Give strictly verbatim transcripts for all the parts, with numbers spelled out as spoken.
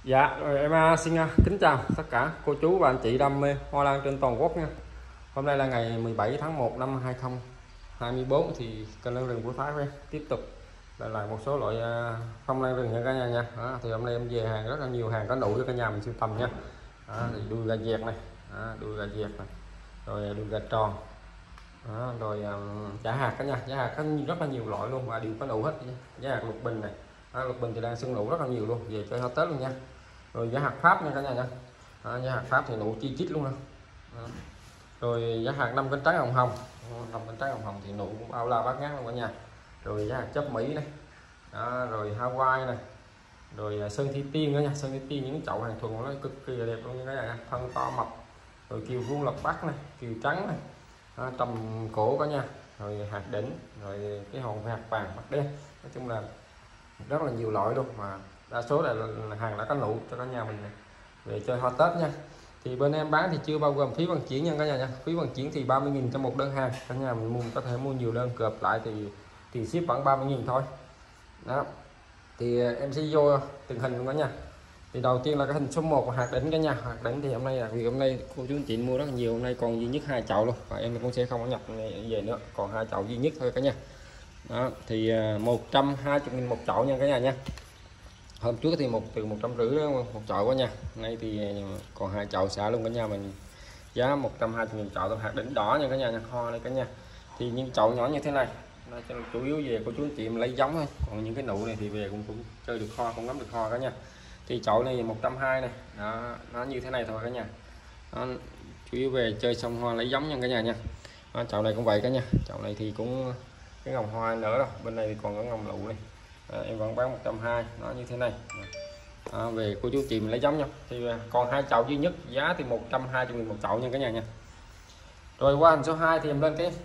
Dạ, rồi em à, xin à, kính chào tất cả cô chú và anh chị đam mê hoa lan trên toàn quốc nha. Hôm nay là ngày mười bảy tháng một năm hai không hai tư thì kênh Lan Rừng của Thái với tiếp tục lại lại một số loại à, phong lan rừng nha cả nhà nha. Đó, thì hôm nay em về hàng rất là nhiều hàng có nụ cho cả nhà mình sưu tầm nha. Đó, thì đuôi gà vẹt này, đó, đuôi gà vẹt này, rồi đuôi gà tròn, đó, rồi um, chả hạt cả nhà, chả hạt có rất là nhiều loại luôn và đều có nụ hết nha. Chả hạt lục bình này, đó, lục bình thì đang sưng nụ rất là nhiều luôn, về chơi hoa Tết luôn nha. Rồi giá hạt Pháp nha cả nhà nha. Đó, giá hạt Pháp thì nụ chi chít luôn đó. Đó. Rồi giá hạt năm cánh trắng hồng hồng, năm cánh trắng hồng hồng thì nụ cũng bao la bát ngát luôn cả nhà. Rồi giá hạt chấp Mỹ này, đó, rồi Hawaii này, rồi sơn thi tiên nữa nha, sơn thi tiên những chậu hàng thuần nó cực kỳ là đẹp luôn nha cả nhà, thân to mập. Rồi kiều vuông lộc bắc này, kiều trắng này, đó, trầm cổ cả nhà, rồi hạt đỉnh, rồi cái hòn hạt vàng mặt đen, nói chung là rất là nhiều loại luôn, mà đa số là hàng đã có nụ cho cả nhà mình này. Về chơi hoa Tết nha. Thì bên em bán thì chưa bao gồm phí vận chuyển nha cả nhà nha. Phí vận chuyển thì ba mươi nghìn cho một đơn hàng, cả nhà mình mua có thể mua nhiều đơn cợp lại thì thì ship khoảng ba mươi nghìn thôi. Đó, thì em sẽ vô từng hình luôn cả nhà. Thì đầu tiên là cái hình số một hạt đỉnh cả nhà. Hạt đỉnh thì hôm nay là vì hôm nay cô chú anh chị mua rất là nhiều, hôm nay còn duy nhất hai chậu luôn, và em cũng sẽ không có nhập về nữa, còn hai chậu duy nhất thôi cả nhà. Đó, thì một trăm hai mươi nghìn một chậu nha cả nhà nha. Hôm trước thì một từ một trăm rưỡi một chậu cả nhà, nay thì còn hai chậu xả luôn cả nhà mình, giá một trăm hai mươi nghìn chậu hạt đỉnh đỏ nha cả nhà nha. Hoa đây cả nhà, thì những chậu nhỏ như thế này nó chủ yếu về cô chú anh chị lấy giống thôi, còn những cái nụ này thì về cũng cũng chơi được hoa, cũng ngắm được hoa cả nhà. Thì chậu này một trăm hai mươi này, đó, nó như thế này thôi cả nhà. Đó, chủ yếu về chơi xong hoa lấy giống nha cả nhà nha. Đó, chậu này cũng vậy cả nhà, chậu này thì cũng cái ngồng hoa nữa đâu, bên này thì còn có ngồng lụ này. À, em vẫn bán một trăm hai mươi, nó như thế này. À, về cô chú chị mình lấy giống nha. Thì còn hai chậu duy nhất, giá thì một trăm hai mươi nghìn một chậu nha cả nhà nha. Rồi qua hình số hai thì em lên cái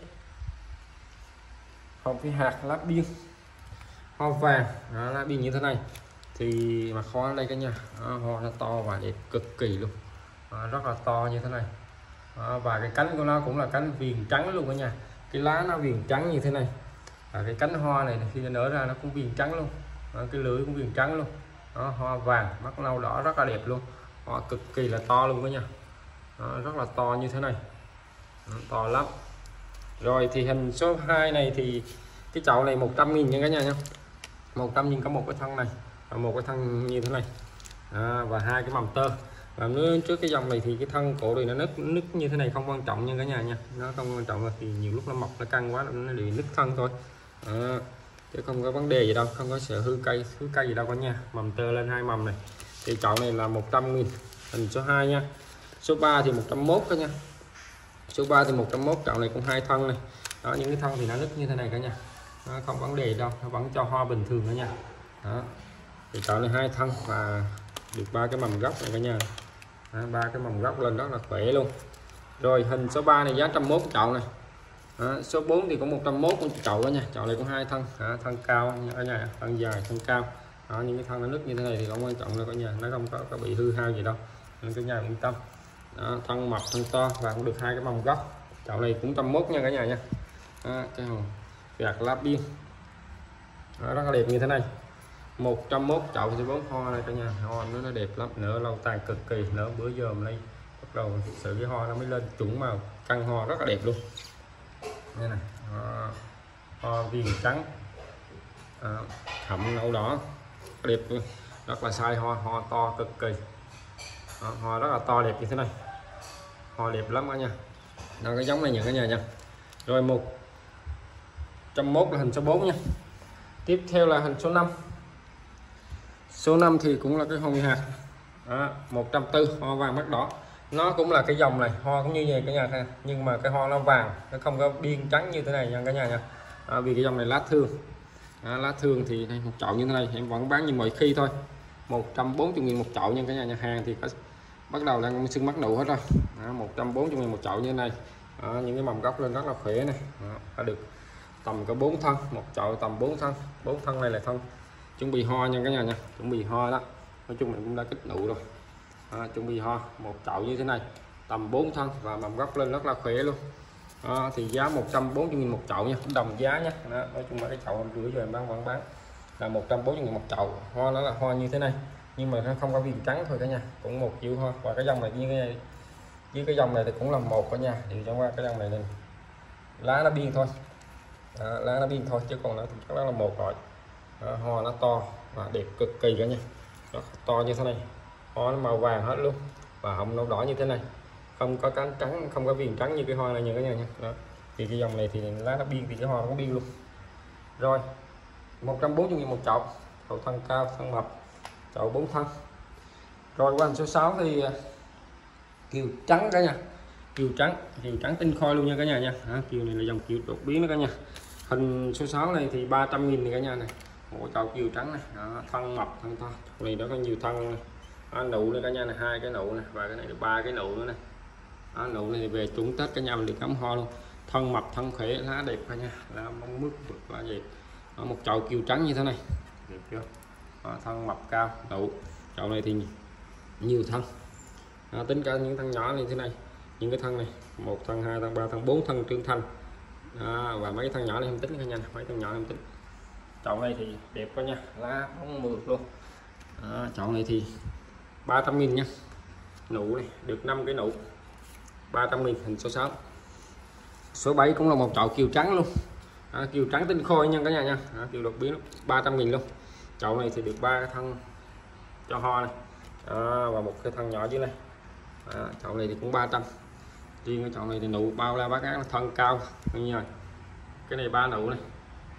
hồng phi hạt lá biên hoa vàng, đó, lá biên như thế này. Thì mặt hoa ở đây cả nhà, đó, hoa nó to và đẹp cực kỳ luôn, đó, rất là to như thế này. Đó, và cái cánh của nó cũng là cánh viền trắng luôn cả nhà, cái lá nó viền trắng như thế này. Và cái cánh hoa này khi nó nở ra nó cũng viền trắng luôn. Đó, cái lưỡi cũng viền trắng luôn. Đó, hoa vàng mắt nâu đỏ rất là đẹp luôn, hoa cực kỳ là to luôn cả nhà. Đó, rất là to như thế này. Đó, to lắm. Rồi thì hình số hai này thì cái chậu này một trăm nghìn nha cả nhà nha. một trăm nghìn có một cái thân này và một cái thân như thế này. Đó, và hai cái mầm tơ. Và nếu trước cái dòng này thì cái thân cổ này nó nứt nứt như thế này không quan trọng nha cả nhà nha, nó không quan trọng là thì nhiều lúc nó mọc nó căng quá nó bị nứt thân thôi. Đó, chứ không có vấn đề gì đâu, không có sợ hư cây hư cây gì đâu cả nhà. Mầm tơ lên hai mầm này. Thì chậu này là một trăm nghìn, hình số hai nha. Số ba thì một trăm mốt cả nha. Số ba thì một trăm mốt, chậu này cũng hai thân này. Đó, những cái thân thì nó nứt như thế này cả nhà, nó không vấn đề đâu, nó vẫn cho hoa bình thường cả nhà. Đó, thì chậu này hai thân và được ba cái mầm gốc này cả nhà. Ba cái mầm gốc lên rất là khỏe luôn. Rồi hình số ba này giá một trăm mốt chậu này. Đó, số bốn thì cũng một trăm mốt con chậu đó nha. Chậu này cũng hai thân, à, thân cao ở nhà, thân dài thân cao. Đó, những cái thân nó nứt như thế này thì không quan trọng đâu cả nhà, nó không có, có bị hư hao gì đâu nên cả nhà yên tâm. Đó, thân mập thân to và cũng được hai cái mầm gốc. Chậu này cũng một trăm mốt nha cả nhà nha. Đó, cái hồng gạt lá biên. Đó, rất là đẹp như thế này. một trăm mốt chậu thì bốn hoa này cả nhà, hoa nó nó đẹp lắm, nở lâu tàn cực kỳ, nở bữa giờ hôm nay bắt đầu thực sự cái hoa nó mới lên chuẩn màu, căng hoa rất là đẹp luôn. Đây này, đó, hoa viền trắng, thẫm nâu đỏ đẹp luôn, rất là sai hoa, hoa to cực kỳ. Đó, hoa rất là to đẹp như thế này, hoa đẹp lắm cả nhà. Đó, cái giống này những cả nhà nha. Rồi một trăm mốt là hình số bốn nha. Tiếp theo là hình số năm. Số năm thì cũng là cái hồng hạt. Đó, một trăm tư hoa vàng mắt đỏ. Nó cũng là cái dòng này, hoa cũng như vậy cả nhà, nhưng mà cái hoa nó vàng, nó không có biên trắng như thế này nha cả nhà nha. À, vì cái dòng này lá thương. À, lá thương thì đây, một chậu như thế này em vẫn bán như mọi khi thôi, một trăm bốn mươi nghìn một chậu nha cả nhà. Nhà hàng thì có bắt đầu đang sưng mắt nụ hết rồi. À, một trăm bốn mươi nghìn một chậu như thế này. À, những cái mầm gốc lên rất là khỏe này. À, được tầm có bốn thân, một chậu tầm bốn thân, bốn thân này là thân chuẩn bị hoa nha cả nhà nha, chuẩn bị hoa đó. Nói chung mình cũng đã kích nụ rồi. À, chuẩn bị hoa một chậu như thế này tầm bốn thân và mầm gốc lên rất là khỏe luôn. À, thì giá một trăm bốn mươi nghìn một chậu nha, đồng giá nha. Đó, nói chung là cái chậu hôm rưỡi giờ em bán vẫn bán là một trăm bốn mươi nghìn một chậu. Hoa nó là hoa như thế này, nhưng mà nó không có viền trắng thôi cả nhà, cũng một triệu hoa. Và cái dòng này với cái với cái dòng này thì cũng là một cả nhà, điều chẳng qua cái dòng này, này lá nó biên thôi. Đó, lá nó biên thôi chứ còn nó chắc là một rồi. Đó, hoa nó to và đẹp cực kỳ cả nha. Đó, to như thế này, hoa nó màu vàng hết luôn và hồng nâu đỏ như thế này, không có cánh trắng, không có viền trắng như cái hoa này như cả nhà nha. Đó, thì cái dòng này thì lá nó biên thì cái hoa nó cũng biên luôn. Rồi một trăm bốn mươi nghìn một chậu, chậu thân cao, thân mập, chậu bốn thân. Rồi qua hình số sáu thì kiều trắng cả nhà, kiều trắng, kiều trắng tinh khôi luôn nha cả nhà nha. Đó, kiều này là dòng kiều đột biến đó cả nhà. Hình số sáu này thì ba trăm nghìn này cả nhà này, một chậu kiều trắng này. Đó, thân mập, thân to, này đó có nhiều thân này. Đó, nụ đây cả nhà này, hai cái nụ này và cái này là ba cái nụ nữa này. Đó, nụ này thì về trúng Tết cả nhà mình được ngắm hoa luôn. Thân mập, thân khỏe, lá đẹp cả nhà, lá bóng mướt là gì. Đó, một chậu kiều trắng như thế này, đẹp chưa? Đó, thân mập cao, nụ. Chậu này thì nhiều thân. À, tính cả những thân nhỏ như thế này, những cái thân này, một thân, hai thân, ba thân, bốn thân trưởng thành. À, và mấy thân nhỏ này không tính cả nhà, mấy thân nhỏ không tính. Chậu này thì đẹp quá nha, lá bóng mượt luôn. À, chậu này thì ba trăm nghìn nha, nụ này được năm cái nụ, ba trăm nghìn. Hình số sáu. Số bảy cũng là một chậu kiều trắng luôn. À, kiều trắng tinh khôi nha cả nhà nha. À, kiều đột biến ba trăm nghìn luôn. Chậu này thì được ba cái thân cho hoa này. À, và một cái thân nhỏ dưới này. À, chậu này thì cũng ba trăm. Riêng cái chậu này thì nụ bao la bát ngát, thân cao như này. Cái này ba nụ này,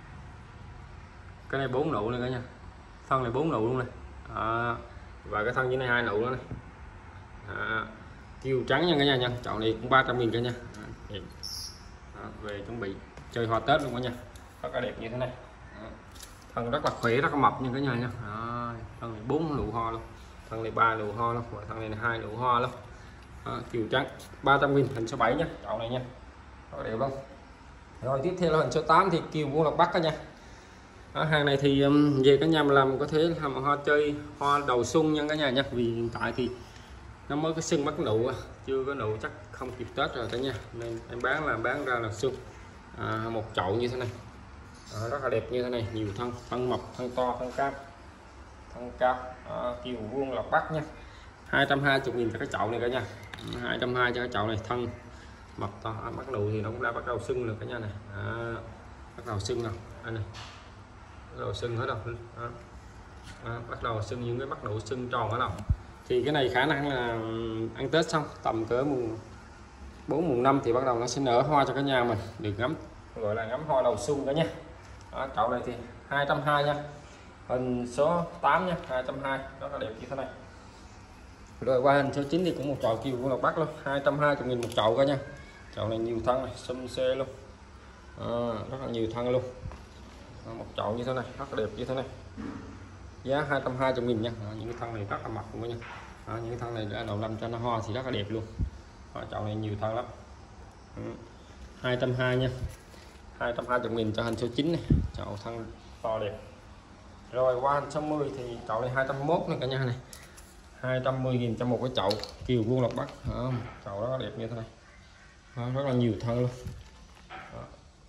cái này bốn nụ này cả nhà, thân này bốn nụ luôn này. À, và cái thân dưới này hai nụ nữa này. À, kiều trắng nha cả nhà nha. Chậu này cũng ba trăm nghìn cả nhà. À, à, về chuẩn bị chơi hoa Tết luôn cả nhà, rất là đẹp như thế này. À, thân rất là khỏe, rất là mập như cả nhà nha. À, thân này bốn nụ hoa luôn, thân này ba nụ hoa luôn, và thân này là hai nụ hoa luôn. À, kiều trắng ba trăm nghìn. Hình số bảy nhé, chậu này nha, rất là đẹp luôn. Rồi tiếp theo là hình số tám thì kiều Buôn Lộc Bắc cả nhà. Ở hàng này thì um, về cả nhà mà làm có thể làm hoa chơi hoa đầu xuân nha cả nhà nha, vì hiện tại thì nó mới cái sưng bắt nụ, chưa có nụ chắc không kịp Tết rồi cả nhà, nên em bán là bán ra là xuân. À, một chậu như thế này. À, rất là đẹp như thế này, nhiều thân, thân mập, thân to, thân cao, thân cao. À, kiều Buôn Lộc Bắc nha, hai trăm hai mươi nghìn cho cái chậu này cả nhà, hai trăm hai mươi cho cái chậu này, thân mập to. À, bắt nụ thì nó cũng đã bắt đầu sưng rồi cả nhà này. À, bắt đầu sưng rồi anh này, bắt đầu sưng hết rồi. Đó. À, bắt đầu sưng những cái bắt nụ sưng tròn ở đâu thì cái này khả năng là ăn Tết xong tầm cỡ mùng bốn mùng năm thì bắt đầu nó sẽ nở hoa cho cả nhà mình được ngắm, gọi là ngắm hoa đầu xuân cả nha. Đó, chậu này thì hai trăm hai mươi nha. Hình số tám nha, hai trăm hai mươi, rất là đẹp như thế này. Rồi qua hình số chín thì cũng một chậu kiều Buôn Lộc Bắc luôn, hai trăm hai mươi nghìn một chậu cả nha. Chậu này nhiều thân này, xum xê luôn. À, rất là nhiều thân luôn. À, một chậu như thế này, rất là đẹp như thế này. Giá hai trăm hai mươi nghìn nha. À, những cái thân này rất là mập luôn nha. À, những cái thân này đã đầu năm cho nó hoa thì rất là đẹp luôn. À, chậu này nhiều thân lắm. Ừ. hai trăm hai mươi nha, hai trăm hai mươi nghìn cho hình số chín này, chậu thân to đẹp. Rồi qua hình số mười thì chậu này hai trăm mốt này cả nhà này, hai trăm mười nghìn cho một cái chậu kiều Buôn Lộc Bắc. À, chậu rất là đẹp như thế này. À, rất là nhiều thân luôn. À,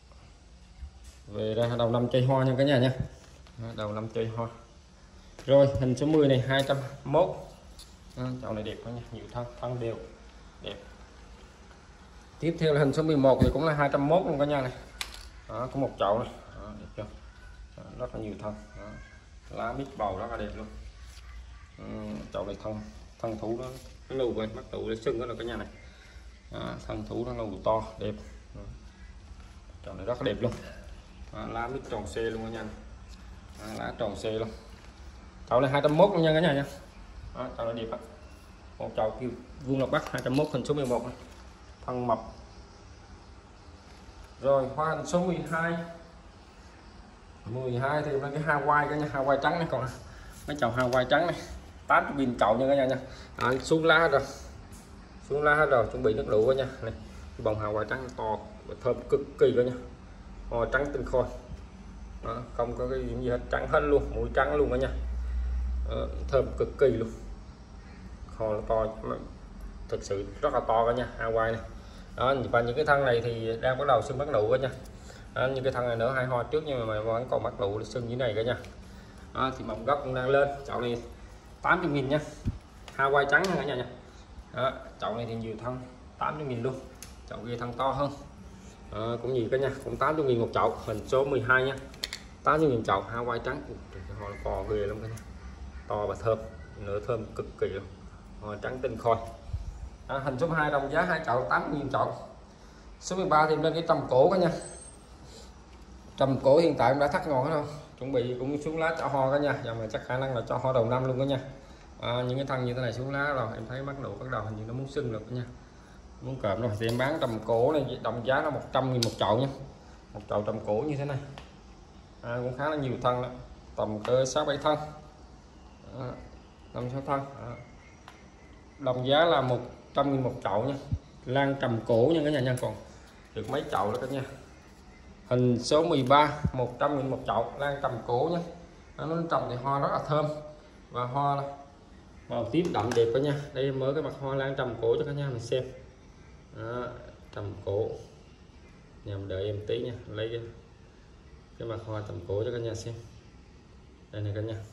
về ra đầu năm chơi hoa nha cả nhà nha. À, đầu năm chơi hoa. Rồi hình số mười này hai trăm mốt. À, chậu này đẹp quá nha, nhiều thân, thân đều đẹp. Tiếp theo là hình số mười một thì cũng là hai trăm mốt luôn cả nhà này. Đó, có một chậu này. Đó, đẹp chưa? Đó, rất là nhiều thân. Đó, lá mít bầu rất là đẹp luôn. Ừ, chậu này thân thân thủ đó, nó lù quên bắt tụ để sưng đó là cả nhà này. Đó, thân thủ nó lù to đẹp. Đó, chậu này rất là đẹp luôn. Đó, lá mít tròn xe luôn cả nhà này. Đó, lá tròn xe luôn. Chậu này hai trăm mốt luôn nha cả nhà nha. Đó, chậu này đẹp á. Một chậu kiều Buôn Lộc Bắc hai trăm mốt, hình số mười một này. Thân mập. Rồi hoa hình số mười hai. mười hai thì cái Hawaii cái nha, Hawaii trắng này, còn mấy chậu Hawaii trắng này tám mươi nghìn chậu nha cả nhà nha. À, xuống lá rồi, xuống lá rồi, chuẩn bị nước lựu cả nha. Này, cái bông Hawaii trắng to và thơm cực kỳ cả nha. Hoa trắng tinh khôi. Đó, không có cái gì hết, trắng hết luôn, mùi trắng luôn cả nha. Đó, thơm cực kỳ luôn. Hoa to, thực sự rất là to cả nha, Hawaii này. Đó, và những cái thân này thì đang bắt đầu sưng bắt nụ cả nha. Đó, những cái thân này nở hai hoa trước nhưng mà vẫn còn bắt nụ sưng như này cả nha. Đó, thì mầm gốc cũng đang lên. Chậu này tám mươi nghìn nha, hai quai trắng nha cả nhà nha. Đó, chậu này thì nhiều thân tám mươi nghìn luôn, chậu kia thân to hơn. Đó, cũng nhiều cả nhà, cũng tám mươi nghìn một chậu, hình số mười hai nha, tám mươi nghìn chậu, hai quai trắng. Hoa cò ghê lắm cả nhà, to và thơm, nửa thơm cực kỳ luôn, hoa trắng tinh khôi. À, hình số hai đồng giá hai chậu tám mươi nghìn chậu. Số mười ba thì lên cái trầm cổ cả nha, trầm cổ hiện tại cũng đã thắt ngọn hết không, chuẩn bị cũng xuống lá cho hoa cả nha, giờ mà chắc khả năng là cho hoa đầu năm luôn cả nha. À, những cái thân như thế này xuống lá rồi em thấy bắt đầu bắt đầu hình như nó muốn sưng rồi cả nha, muốn cợm rồi. Thì em bán trầm cổ này đồng giá là một trăm nghìn một chậu nha, một chậu trầm cổ như thế này. À, cũng khá là nhiều thân đó, tầm cỡ sáu bảy thân, năm sáu thân. À, đồng giá là một trăm nghìn một chậu nha, lan trầm cổ nha cả nhà nha, còn được mấy chậu đó cả nhà. Hình số mười ba một trăm nghìn một chậu, lan trầm cổ nha. Nó trồng thì hoa rất là thơm và hoa màu tím đậm đẹp cả nha. Đây em mở cái mặt hoa lan trầm cổ cho cả nhà mình xem. Đó, trầm cổ, nhằm đợi em tí nha, lấy cái, cái mặt hoa trầm cổ cho cả nhà xem. Đây này cả nhà.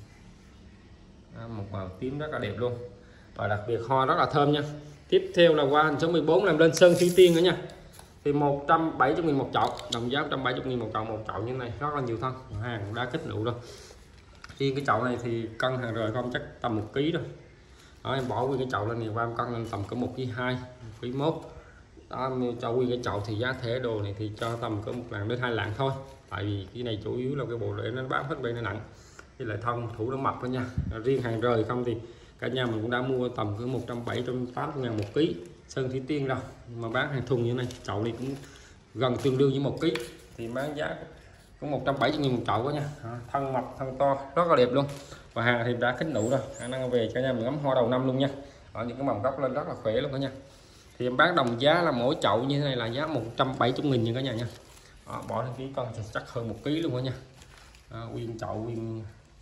Đó, một màu tím rất là đẹp luôn, và đặc biệt hoa rất là thơm nha. Tiếp theo là qua hình số mười bốn làm lên sơn thủy tiên nữa nha, thì một trăm bảy mươi nghìn một chậu, đồng giá một trăm bảy mươi nghìn một chậu, một chậu như này rất là nhiều thân, hàng đã kết nụ rồi. Riêng cái chậu này thì cân hàng rồi không chắc tầm một ký rồi. Đó, em bỏ nguyên cái chậu lên này qua em cân lên tầm có một ký hai, một ký mốt. Đó, cho nguyên cái chậu thì giá thể đồ này thì cho tầm có một lạng đến hai lạng thôi, tại vì cái này chủ yếu là cái bộ rễ nó bám hết bên nó nặng, với lại thân thủ nó mập đó nha. Riêng hàng rời không thì cả nhà mình cũng đã mua tầm cứ một trăm bảy mươi tám mươi ngàn một ký sơn thủy tiên rồi, mà bán hàng thùng như này, chậu này cũng gần tương đương với một ký, thì bán giá cũng một trăm bảy mươi nghìn một chậu đó nha. Thân mập thân to rất là đẹp luôn, và hàng thì đã kết nụ rồi, khả năng về cả nhà mình ngắm hoa đầu năm luôn nha. Ở những cái mầm gốc lên rất là khỏe luôn cả nhà. Thì em bán đồng giá là mỗi chậu như thế này là giá một trăm bảy mươi nghìn nha cả nhà nha. Đó, bỏ lên ký cân thì chắc hơn một ký luôn cả nha. À, nguyên chậu nguyên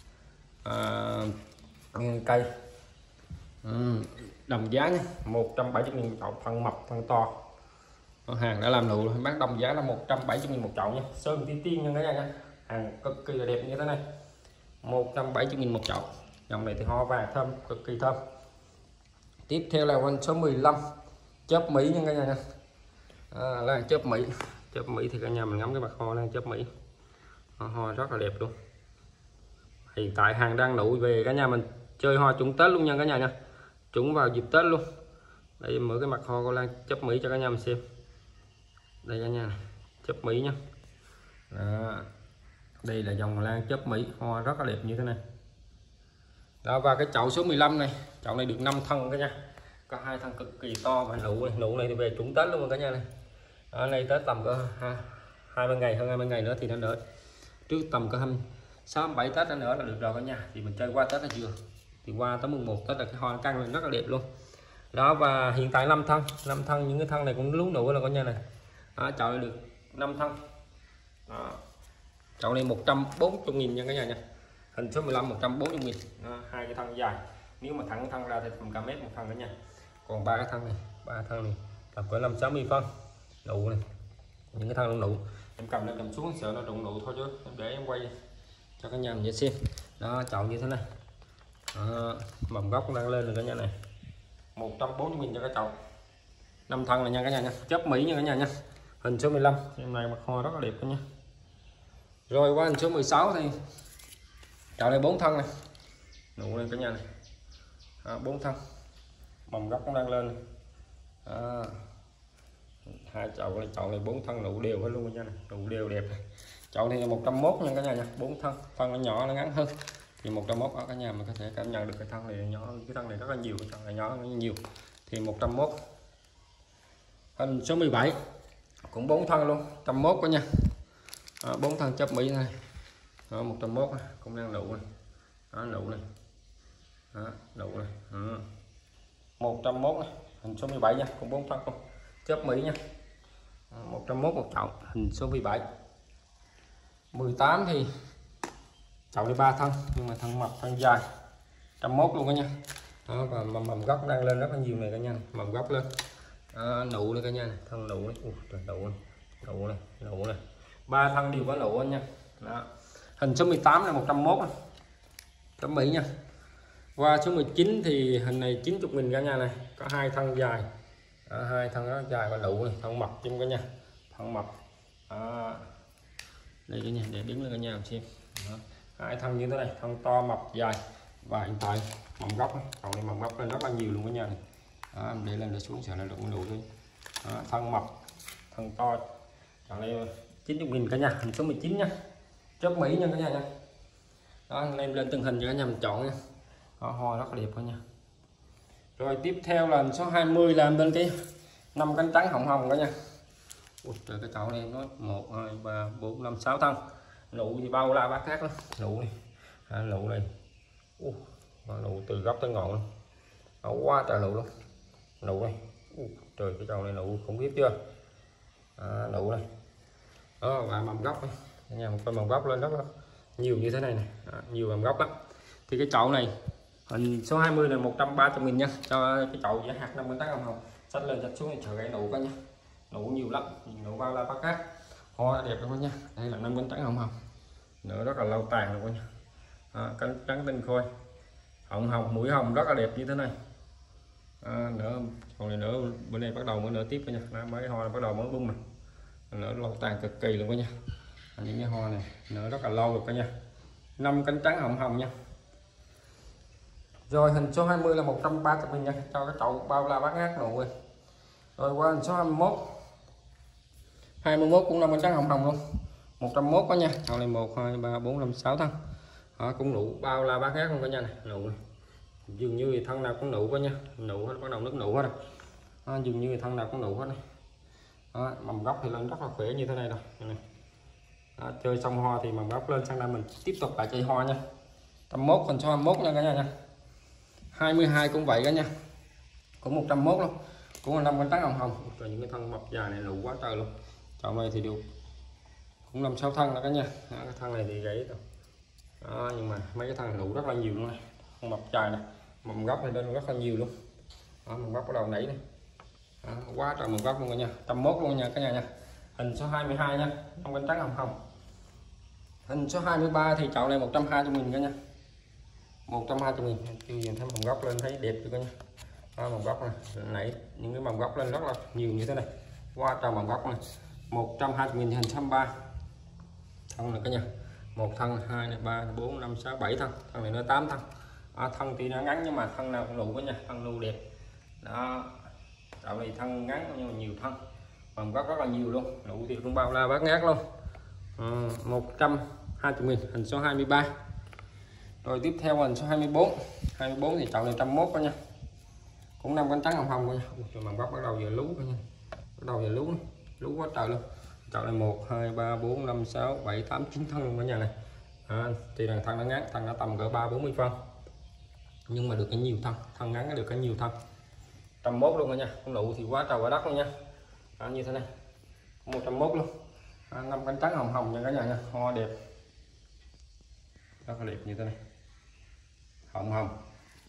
à, cây. Ừ, đồng giá nha, một trăm bảy mươi nghìn một chậu, thân mập thân to. Hàng đã làm nụ rồi, bán đồng giá là một trăm bảy mươi nghìn một chậu nha, sơn thủy tiên nha cả nhà nha. Hàng cực kỳ là đẹp như thế này, một trăm bảy mươi nghìn một chậu. Dòng này thì hoa vàng thơm, cực kỳ thơm. Tiếp theo là con số mười lăm chớp Mỹ nha cả nhà nha. À, là chớp Mỹ, chớp Mỹ thì cả nhà mình ngắm cái mặt hoa lan chớp Mỹ, hoa rất là đẹp luôn. Hiện tại hàng đang nụ về cả nhà mình chơi hoa trúng Tết luôn nha cả nhà nha, trúng vào dịp Tết luôn. Đây mở cái mặt hoa của lan chớp Mỹ cho cả nhà mình xem. Đây cả nhà này, chớp Mỹ nha. Đó, đây là dòng lan chớp Mỹ, hoa rất là đẹp như thế này. Đó, và cái chậu số mười lăm này, chậu này được năm thân cả nhà, có hai thân cực kỳ to, và nụ nụ này thì về trúng Tết luôn cả nhà này. Ở đây Tết tầm có hai mươi ngày, hơn hai mươi ngày nữa thì nó nở, trước tầm có sáu bảy Tết nữa là được rồi cả nhà. Thì mình chơi qua Tết là chưa, thì qua tới mùng một Tết là cái hoa căng lên rất là đẹp luôn. Đó, và hiện tại năm thân, năm thân những cái thân này cũng lú nụ là cả nhà này. Đó, chậu này được năm thân. Đó, chậu này một trăm bốn mươi nghìn nha cả nhà nha. Hình số mười lăm một trăm bốn mươi nghìn. Đó, hai cái thân dài, nếu mà thẳng thân ra thì tầm cả mét một thân cả nhà. Còn ba cái thân này, ba thân này tầm cỡ năm sáu mươi phân nụ này, những cái thân nụ em cầm lên cầm xuống sợ nó đụng nụ thôi, chứ em để em quay cho cả nhà mình dễ xem. Đó, chậu như thế này. Đó, mầm gốc đang lên rồi cả nhà này, một trăm bốn mươi nghìn cho cái chậu, năm thân là nha cả nhà nha, chớp Mỹ nha cả nhà nha. Hình số mười lăm em này mặt hoa rất là đẹp cả nha. Rồi qua hình số mười sáu thì chậu này bốn thân này, nụ lên cả nhà này, bốn thân, mầm gốc cũng đang lên. À, hai chậu này, chậu này bốn thân nụ đều hết luôn cả nhà này, nụ đều đẹp này. Chậu này là một trăm mốt nha cả nhà nha, bốn thân, thân nó nhỏ nó ngắn hơn, thì một trăm mốt ở cả nhà mình có thể cảm nhận được cái thân này nhỏ, cái thân này rất là nhiều, cái thân này nhỏ nhiều, thì một trăm mốt. Hình số mười bảy cũng bốn thân luôn, một trăm mốt cả nhà. À, bốn thân chớp Mỹ này. Đó, một trăm mốt cũng đang nụ này. Đó, nụ này. Đó, nụ này. Ừ. một trăm mốt này. Hình số mười bảy nha, cũng bốn thân luôn, chớp Mỹ nha. À, một trăm mốt một chậu, hình số mười bảy. mười tám thì chậu này ba thân, nhưng mà thân mập thân dài, một trăm mốt luôn cả nha. Đó, và mầm, mầm gốc đang lên rất là nhiều này cả nhà, mầm gốc lên. À, nụ này cả nhà này, thân nụ này, Ui, trời, nụ này, nụ này, nụ này, ba thân đều có nụ anh nha. Đó. Hình số mười tám là một trăm mốt chấm Mỹ nha. Qua số mười chín thì hình này chín mươi nghìn cả nhà này, có hai thân dài, à, hai thân nó dài và nụ này, thân mập chung cả nhà, thân mập. À, đây cả nhà, để đứng lên cả nhà xem. Đó. Hai thân như thế này, thân to mập dài và hiện tại mầm gốc, còn này mầm gốc lên rất là nhiều luôn cả nhà này. Đó, để lên để xuống sợ là được nụ thôi. Đó, thân mập, thân to, còn đây chín mươi nghìn cả nhà, hình số mười chín nha, chớp Mỹ nha cả nhà nha. Đó, anh em lên từng hình cho cả nhà mình chọn nha. Đó, hoa rất là đẹp cả nha. Rồi tiếp theo là số hai mươi làm bên cái năm cánh trắng hồng hồng cả nha. Ui, trời, cái chậu này em nói một hai ba bốn năm sáu thân, nụ thì bao la bát ngát lắm, nụ này, à, nụ này, uh, nụ từ gốc tới ngọn luôn, à, quá trời nụ luôn, nụ này, uh, trời, cái chậu này nụ khủng khiếp chưa, à, nụ này, đó, và mầm gốc này, nhà một con mầm gốc lên rất là nhiều như thế này này, à, nhiều mầm gốc lắm. Thì cái chậu này hình số hai mươi là một trăm ba mươi nghìn nha, cho cái chậu giá hạt năm cánh trắng hồng hồng, sách lên sách xuống thì chờ cái nụ cả nha. Nụ nhiều lắm, nụ bao la bát ngát, hoa đẹp luôn nha. Đây là năm cánh trắng hồng hồng, nữa rất là lâu tàn luôn nha. À, cánh trắng tinh khôi, hồng hồng, mũi hồng rất là đẹp như thế này. À, nữa còn này nữa, bữa nay bắt đầu mới nở tiếp nha, đó, mấy hoa bắt đầu mới bung này, nở lâu tàn cực kỳ luôn nha. À, những cái hoa này nở rất là lâu rồi cả nha, năm cánh trắng hồng hồng nha. Rồi hình số hai mươi là một trăm ba mươi nghìn nha, cho cái chậu bao la bát ngát nụ rồi. Rồi qua hình số hai mươi mốt, hai mươi mốt cũng năm cánh trắng hồng hồng luôn, một trăm mốt có nha. Chậu này một hai ba bốn năm sáu thân, đó, cũng nụ bao la bát ngát luôn cả nhà này, nụ này dường như thân nào cũng nụ có nha, nụ hết, bắt đầu nước nụ hết rồi. Đó, dường như thân nào cũng nụ hết này. Đó, mầm gốc thì lên rất là khỏe như thế này rồi này. Đó, chơi xong hoa thì mầm gốc lên, sang đây mình tiếp tục lại chơi hoa nha. Trăm mốt còn số hai mươi mốt nha cả nhà nha. hai mươi hai cũng vậy cả nha, cũng một trăm mốt luôn, cũng là năm cánh trắng hồng hồng. Rồi những cái thân mập dài này nụ quá trời luôn. Chậu này thì được cũng năm sáu thân đó cả nhà. Đó, cái thân này thì gãy rồi. Đó, nhưng mà mấy cái thân nụ rất là nhiều luôn này, con mập dài này, mầm gốc này lên rất là nhiều luôn. Đó, mầm gốc bắt đầu nảy này. Đó, quá trời mầm gốc luôn cả nhà, trăm mốt luôn nha cả nhà nha. Hình số hai mươi hai nha, năm cánh trắng hồng hồng. Hình số hai mươi ba thì chậu này một trăm hai mươi nghìn cả nha, một trăm hai mươi nghìn. Chưa nhìn thấy mầm gốc lên thấy đẹp chưa cả nha. Đó, mầm gốc này nãy những cái mầm gốc lên rất là nhiều như thế này, qua trồng mầm gốc này, một trăm hai mươi nghìn. Hình số ba thân này cả nhà, một thân, hai này, ba bốn năm sáu bảy thân, thân này nó tám thân. À, thân thì nó ngắn nhưng mà thân nào cũng nụ cả nhà, thân nụ đẹp. Đó, chậu này thân ngắn nhưng mà nhiều thân, mầm gốc rất là nhiều luôn, nụ thì cũng bao la bát ngát luôn. À, một trăm hai mươi nghìn. Hình số hai mươi ba. Rồi tiếp theo hình số hai mươi bốn, hai mươi bốn thì chậu này một trăm mốt cả nha, cũng năm cánh trắng hồng hồng nha. Rồi mầm gốc bắt đầu giờ lú cả nha, bắt đầu giờ lú lú quá trời luôn. Chậu này một hai ba bốn năm sáu bảy tám chín thân luôn cả nhà này. À, thì là thân nó ngắn, thân nó tầm cỡ ba bốn mươi phân, nhưng mà được cái nhiều thân, thân ngắn được cái nhiều thân, một trăm mốt luôn cả nha. Con nụ thì quá trời quá đất luôn nha. À, như thế này một trăm mốt luôn. À, năm cánh trắng hồng hồng nha cả nhà nha, hoa đẹp, rất là đẹp như thế này, hồng hồng,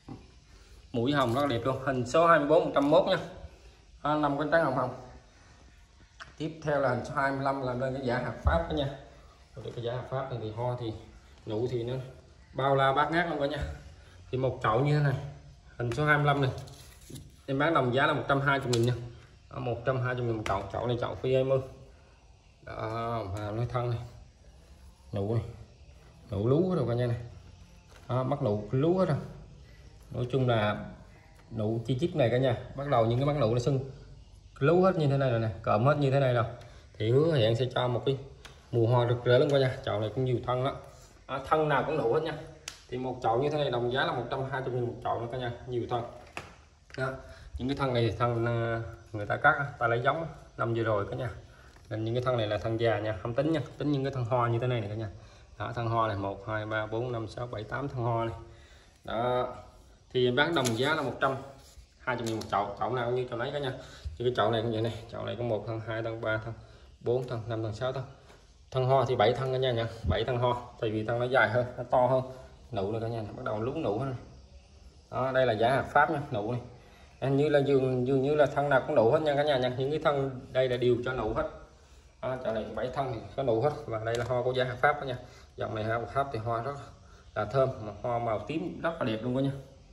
mũi hồng rất là đẹp luôn. Hình số hai mươi bốn, một trăm mốt nha. À, năm cánh trắng hồng hồng. Tiếp theo là hình số hai mươi lăm làm lên cái giả hạt Pháp đó nha. Rồi cái giả hạt Pháp này thì hoa thì nụ thì nó bao la bát ngát luôn cả nha. Thì một chậu như thế này, hình số hai mươi lăm này em bán đồng giá là một trăm hai mươi nghìn nha, một trăm hai mươi nghìn một chậu. Chậu này chậu phi em ơi. Đó, và nói thân này, nụ này, nụ lú hết rồi cả nhà này. Đó, bắt nụ lú hết rồi. Nói chung là nụ chi chít này cả nhà, bắt đầu những cái mắt nụ nó sưng lú hết như thế này rồi nè, cộm hết như thế này rồi, thì hứa hẹn sẽ cho một cái mùa hoa rực rỡ lắm cả nhà. Chậu này cũng nhiều thân đó, à, thân nào cũng nụ hết nha. Thì một chậu như thế này đồng giá là một trăm hai mươi nghìn một chậu nữa cả nhà, nhiều thân đó. Những cái thân này thì thân người ta cắt, ta lấy giống năm vừa rồi cả nhà, nên những cái thân này là thân già nha, không tính nha, tính những cái thân hoa như thế này này cả nhà. Đó, thân hoa này một hai ba bốn năm sáu bảy tám thân hoa này. Đó, thì bán đồng giá là một trăm hai mươi nghìn một chậu, chậu nào cũng như chậu lấy cả nhà. Thì cái chậu này cũng vậy này, chậu này có một thân, hai thân, ba thân, bốn thân, năm thân, sáu thân. Thân hoa thì bảy thân cả nhà nha, bảy thân hoa, tại vì thân nó dài hơn, nó to hơn. Nụ này cả nhà, bắt đầu lúng nụ hết này. Đó, đây là giả hạt Pháp nha, nụ này. Anh như là dường dường như là thân nào cũng nụ hết nha cả nhà nha. Những cái thân đây là đều cho nụ hết. À, chậu này bảy thân thì có nụ hết. Và đây là hoa của giả hạt Pháp đó nha. Dòng này hạt Pháp thì hoa rất là thơm, mà hoa màu tím rất là đẹp luôn đó nha.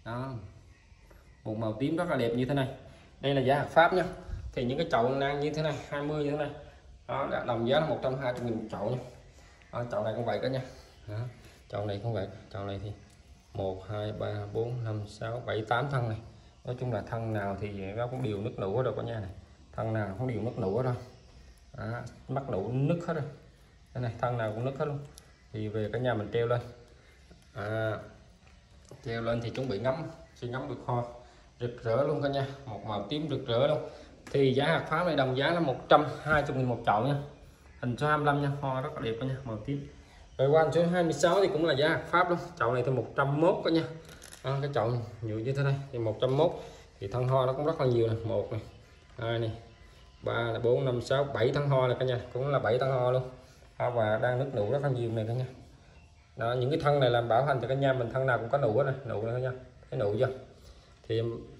đó, một màu tím rất là đẹp như thế này. Đây là giá hạt Pháp nhá. Thì những cái chậu nang như thế này hai mươi như thế này đó đã đồng giá là một trăm hai mươi nghìn một chậu nha. Đó, chậu này cũng vậy cả nha. Đó, chậu này cũng vậy, chậu này thì một hai ba bốn năm sáu bảy tám thân này. Nói chung là thân nào thì nó cũng đều nứt nụ hết rồi cả nhà này, thân nào cũng đều nứt nụ hết rồi. Đó, mắt nụ nứt hết rồi. Cái này thân nào cũng nứt hết luôn. Thì về cả nhà mình treo lên, à, treo lên thì chuẩn bị ngắm, sẽ ngắm được hoa rực rỡ luôn cả nhà, một màu tím rực rỡ luôn. Thì giá hạt Pháp này đồng giá là một trăm hai mươi nghìn một chậu nha, hình số hai mươi lăm nha, hoa rất là đẹp cả nha, màu tím. Rồi qua số hai mươi sáu thì cũng là giá hạt Pháp luôn, chậu này thì một trăm mốt cả nha. À, cái chậu nhiều như thế này thì một trăm mốt, thì thân hoa nó cũng rất là nhiều này, một này, hai này, ba là bốn năm sáu bảy thân hoa này cả nhà, cũng là bảy thân hoa luôn. À, và đang nứt nụ rất là nhiều này cả nhà. Đó, những cái thân này làm bảo hành cho cả nhà mình, thân nào cũng có nụ hết này, nụ này cả nhà, cái nụ chưa, thì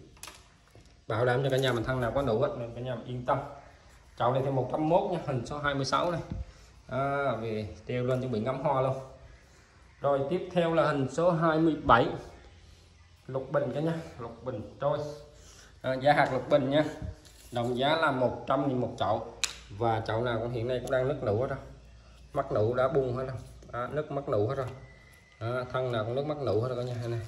bảo đảm cho cả nhà mình thân nào có nụ hết nên cả nhà mình yên tâm. Chậu này thì một trăm mốt nha, hình số hai mươi sáu này. À, về treo lên chuẩn bị ngắm hoa luôn. Rồi tiếp theo là hình số hai mươi bảy, lục bình cả nha, lục bình trôi. À, giá hạt lục bình nha, đồng giá là một trăm nghìn một chậu, và chậu nào cũng hiện nay cũng đang nứt nụ hết rồi, mắt nụ đã bung hết rồi. À, nứt mắt nụ hết rồi. À, thân nào cũng nứt mắt nụ hết rồi cả nhà này,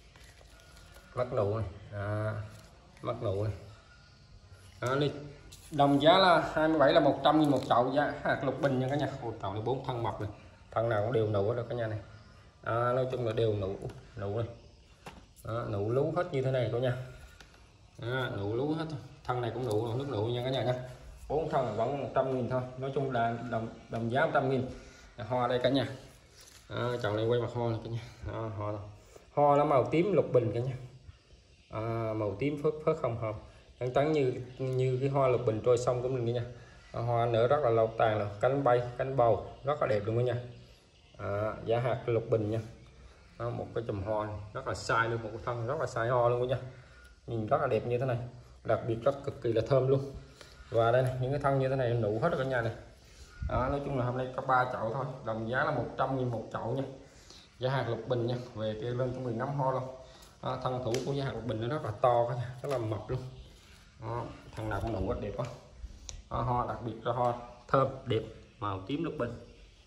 mắt nụ này, à, mắt nụ này. À, đi. Đồng giá là hai mươi bảy là một trăm nghìn một chậu, giá hạt lục bình nha cả nhà. Ôi, chậu này bốn thân mập này, thân nào cũng đều nụ hết rồi cả nhà này. À, nói chung là đều nụ nụ này. Đó, nụ lú hết như thế này cả nhà. À, nụ lú hết, thân này cũng nụ nước nụ nha cả nhà nha. Bốn thân vẫn một trăm nghìn thôi, nói chung là đồng đồng giá một trăm nghìn. Hoa đây cả nhà. À, chậu này quay mặt hoa này cả nhà. À, hoa hoa nó màu tím lục bình cả nhà. À, màu tím phớt phớt không hồng trắng trắng như như cái hoa lục bình trôi xong của mình cả nhà. À, hoa nở rất là lâu tàn rồi, cánh bay cánh bầu rất là đẹp luôn cả nhà. À, giá hạt lục bình nha. Đó, một cái chùm hoa này, rất là sai luôn, một cái thân rất là sai hoa luôn cả nhà, nhìn rất là đẹp như thế này, đặc biệt rất cực kỳ là thơm luôn. Và đây này, những cái thân như thế này nụ hết rồi cả nhà này. Đó, nói chung là hôm nay có ba chậu thôi, đồng giá là một trăm nghìn một chậu nha, giá hạt lục bình nha. Về kia lên chuẩn bị ngắm hoa luôn. Đó, thân thủ của giá hạt lục bình nó rất là to cả nhà, rất là mập luôn. Đó, thằng nào cũng nụ rất đẹp quá. Đó, hoa đặc biệt là hoa thơm đẹp, màu tím lục bình.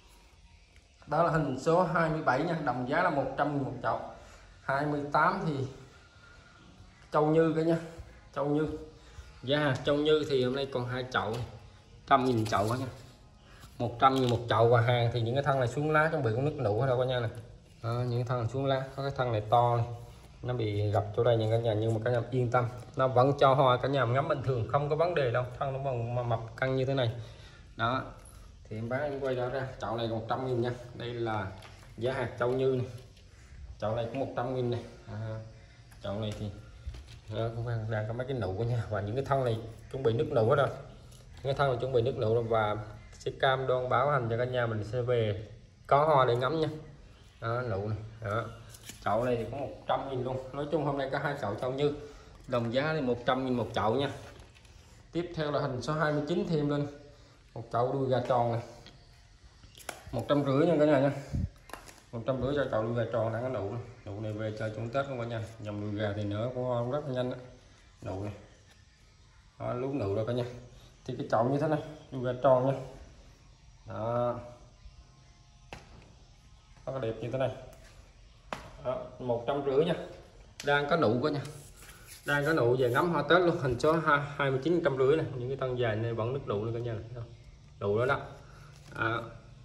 Đó là hình số hai mươi bảy nha, đồng giá là một trăm nghìn một chậu. hai mươi tám thì Châu Như cả nha, Châu Như. Giá yeah, Châu Như thì hôm nay còn hai chậu, một trăm nghìn chậu cả nha, một trăm nghìn một chậu. Và hàng thì những cái thân này xuống lá chuẩn bị cũng nước nụ hết đâu cả nhà này. Đó, những cái thân này xuống lá, có cái thân này to này, nó bị gặp chỗ đây nha cả nhà, nhưng mà cả nhà yên tâm, nó vẫn cho hoa cả nhà ngắm bình thường, không có vấn đề đâu, thân nó bằng mập căng như thế này. Đó, thì em bán em quay ra ra chậu này còn một trăm nghìn nha. Đây là giá hạt Châu Như này, chậu này cũng một trăm nghìn này. À, chậu này thì đó, cũng đang có mấy cái nụ của nha, và những cái thân này chuẩn bị nước nụ hết rồi, những cái thân này chuẩn bị nước nụ rồi, và sẽ cam đoan bảo hành cho cả nhà mình sẽ về có hoa để ngắm nha. Đó, nụ này. Đó, chậu này thì có một trăm nghìn luôn. Nói chung hôm nay có hai chậu Châu Như, đồng giá là một trăm nghìn một chậu nha. Tiếp theo là hình số hai mươi chín, thêm lên một chậu đuôi gà tròn này, một trăm rưỡi nha cả nhà nha, một trăm rưỡi cho chậu đuôi gà tròn đang có nụ này. Nụ này về chơi chung Tết không cả nhà, dòng đuôi gà thì nở cũng rất là nhanh đó. Nụ này. Đó, lú nụ rồi cả nhà. Thì cái chậu như thế này, đuôi gà tròn nha. Đó, rất là đẹp như thế này. Đó, một trăm rưỡi nha, đang có nụ cả nhà, đang có nụ về ngắm hoa Tết luôn. Hình số hai mươi chín, một trăm rưỡi này, những cái thân dài này vẫn nước nụ luôn cả nhà này. Nụ đó đó. À,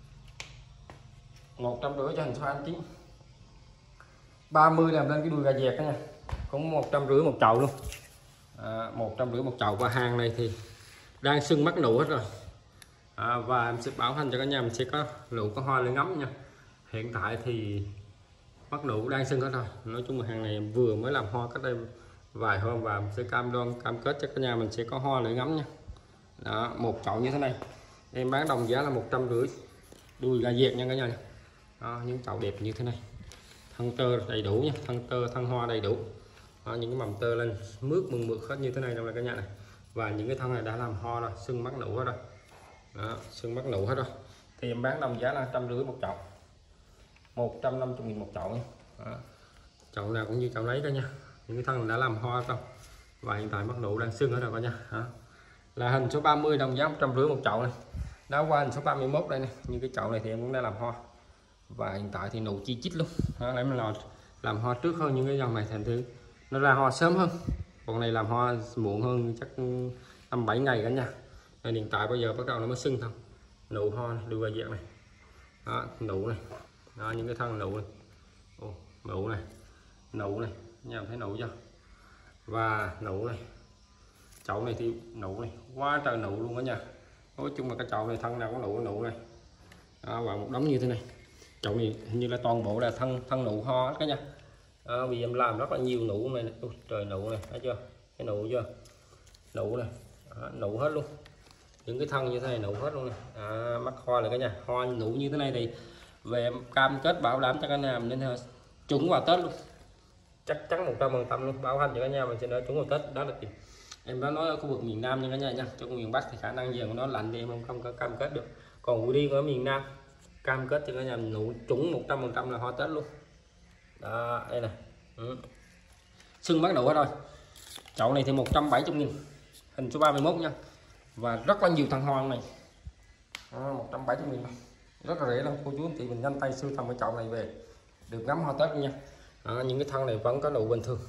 một trăm rưỡi cho hình số hai mươi chín. ba mươi làm lên cái đuôi gà dẹt đó nha, cũng một trăm rưỡi một chậu luôn. À, một trăm rưỡi một chậu. Và hàng này thì đang sưng mắt nụ hết rồi. À, và em sẽ bảo hành cho cả nhà mình sẽ có nụ có hoa lên ngắm nha. Hiện tại thì mắt nụ đang sưng hết rồi. Nói chung là hàng này vừa mới làm hoa cách đây vài hôm, và sẽ cam đoan cam kết cho cả nhà mình sẽ có hoa để ngắm nha. Đó, một chậu như thế này em bán đồng giá là một trăm rưỡi, đuôi gà dẹt nha cả nhà. Đó, những chậu đẹp như thế này, thân tơ đầy đủ nha, thân tơ thân hoa đầy đủ. Đó, những cái mầm tơ lên mướt mừng mượt hết như thế này trong này cả nhà này. Và những cái thân này đã làm hoa rồi, sưng mắt nụ hết rồi. Đó, sưng mắt nụ hết rồi. Thì em bán đồng giá là trăm rưỡi một chậu, một trăm năm mươi nghìn một chậu nha. Đó. chậu nào cũng như chậu lấy cả nha. Những cái thân đã làm hoa không, và hiện tại mắt nụ đang sưng hết rồi cả nha. Đó. Là hình số ba mươi đồng giá một trăm rưỡi một chậu này. Đó, qua hình số ba mươi mốt đây này, như cái chậu này thì em cũng đã làm hoa và hiện tại thì nụ chi chít luôn. Đó, em là làm hoa trước hơn những cái dòng này, thành thứ nó ra hoa sớm hơn, còn này làm hoa muộn hơn chắc năm bảy ngày cả nha. Nên hiện tại bây giờ bắt đầu nó mới sưng thôi. Nụ hoa này, đưa qua dạng này. Đó, nụ này. Đó, những cái thân nụ này. Ồ, nụ này, nụ này, nha, thấy nụ chưa? Và nụ này. Chậu này thì nụ này, quá trời nụ luôn đó nha. Nói chung là cái chậu này thân nào có nụ nụ này. Đó, và một đống như thế này. Chậu này hình như là toàn bộ là thân thân nụ hoa cả nha. Đó, vì em làm rất là nhiều nụ này, này. Ui, trời nụ này, thấy chưa? Cái nụ chưa? Nụ này, đó, nụ hết luôn. Những cái thân như thế này nụ hết luôn này. À, mắt hoa là cả nhà, hoa nụ như thế này thì về em cam kết bảo đảm cho cả nhà mình nên chuẩn vào Tết luôn, chắc chắn một trăm phần trăm luôn, bảo hành cho cả nhà mình sẽ đỡ chuẩn vào Tết. Đó là gì em đã nói ở khu vực miền Nam nha cả nhà nha, cho miền Bắc thì khả năng giờ của nó lạnh thì em không không có cam kết được, còn riêng ở miền Nam cam kết cho cả nhà mình nụ chuẩn một trăm phần trăm là hoa Tết luôn. Đó, đây này, ừ. Sưng bắt đầu hết rồi. Chậu này thì một trăm bảy mươi nghìn, hình số ba mươi mốt nha, và rất là nhiều thằng hoa này. À, một trăm bảy mươi nghìn, rất là rẻ lắm cô chú anh chị mình nhanh tay sưu tầm cái chậu này về được ngắm hoa Tết nha. À, những cái thân này vẫn có nụ bình thường.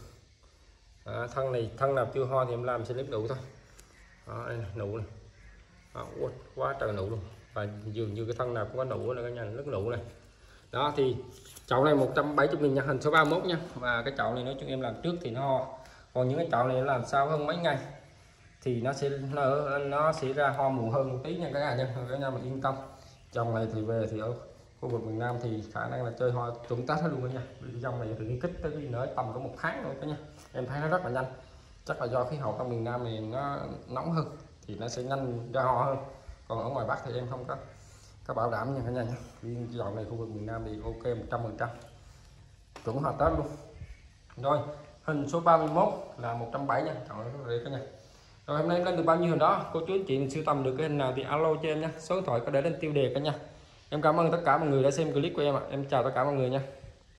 À, thân này thân nào chưa hoa thì em làm clip nụ thôi. Đó, đây này, nụ này. À, quá, quá trời nụ luôn, và dường như cái thân nào cũng có nụ này cả nhà, rất nụ này. Đó thì chậu này một trăm bảy mươi nghìn nha, hình số ba mươi mốt nha. Và cái chậu này nói chung em làm trước thì nó hoa, còn những cái chậu này làm sao hơn mấy ngày thì nó sẽ nó, nó sẽ ra hoa muộn hơn một tí nha cả nhà nha, cả nhà mình yên tâm. Dòng này thì về thì ở khu vực miền Nam thì khả năng là chơi hoa chuẩn Tết hết luôn cả nhà. Dòng này thì đi kích tới nữa tầm có một tháng thôi cả nhà, em thấy nó rất là nhanh, chắc là do khí hậu trong miền Nam này nó nóng hơn thì nó sẽ nhanh ra hoa hơn, còn ở ngoài Bắc thì em không có có bảo đảm nha cả nhà nha. Riêng dòng này khu vực miền Nam thì ok một trăm phần trăm chuẩn hoa Tết luôn. Rồi hình số ba mươi mốt là một trăm bảy mươi nha, chọn nó cả nhà. Rồi hôm nay em lên được bao nhiêu hình đó, cô chú anh chị mình sưu tầm được cái hình nào thì alo cho em nha, số điện thoại có để lên tiêu đề cả nhà. Em cảm ơn tất cả mọi người đã xem clip của em ạ. Em chào tất cả mọi người nha.